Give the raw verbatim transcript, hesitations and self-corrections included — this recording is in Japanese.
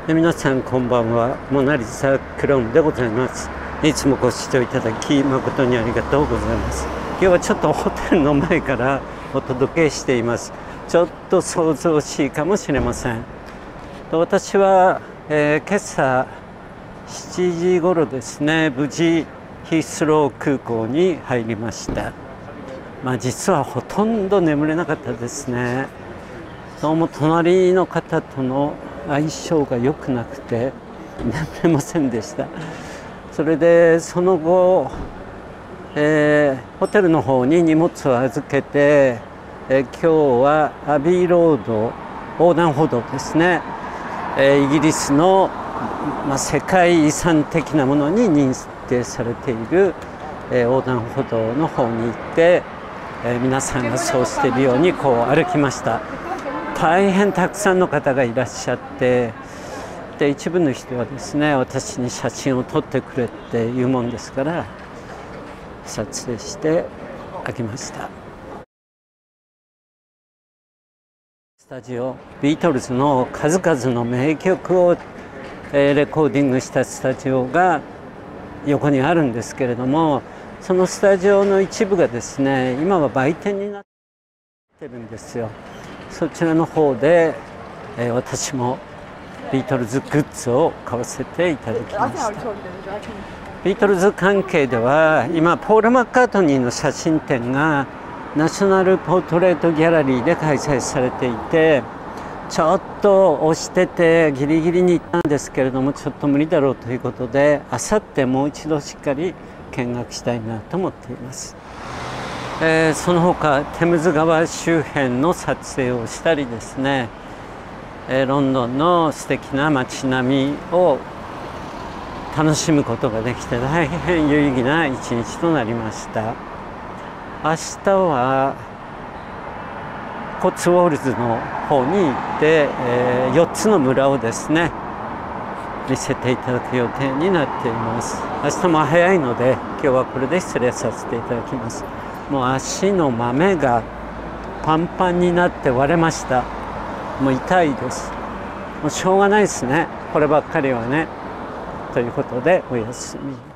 で皆さんこんばんは。モナリザクローンでございます。いつもご視聴いただき誠にありがとうございます。今日はちょっとホテルの前からお届けしています。ちょっと想像しいかもしれません。私は、えー、今朝しちじごろですね、無事ヒースロー空港に入りました。まあ実はほとんど眠れなかったですね。どうも隣の方との相性が良くなくて眠れませんでした。それでその後、えー、ホテルの方に荷物を預けて、えー、今日はアビーロード横断歩道ですね、えー、イギリスの、まあ、世界遺産的なものに認定されている、えー、横断歩道の方に行って、えー、皆さんがそうしているようにこう歩きました。大変たくさんの方がいらっしゃって、で一部の人はですね、私に写真を撮ってくれっていうもんですから撮影してあげました。スタジオ、ビートルズの数々の名曲をレコーディングしたスタジオが横にあるんですけれども、そのスタジオの一部がですね、今は売店になってるんですよ。そちらの方で、えー、私もビートルズグッズを買わせていただきました。ビートルズ関係では今ポール・マッカートニーの写真展がナショナルポートレートギャラリーで開催されていて、ちょっと押しててギリギリに行ったんですけれども、ちょっと無理だろうということで、あさってもう一度しっかり見学したいなと思っています。えー、その他テムズ川周辺の撮影をしたりですね、えー、ロンドンの素敵な街並みを楽しむことができて大変有意義な一日となりました。明日はコツウォールズの方に行って、えー、よっつの村をですね見せていただく予定になっています。明日も早いので今日はこれで失礼させていただきます。もう足の豆がパンパンになって割れました。もう痛いです。もうしょうがないですね、こればっかりはね。ということでおやすみ。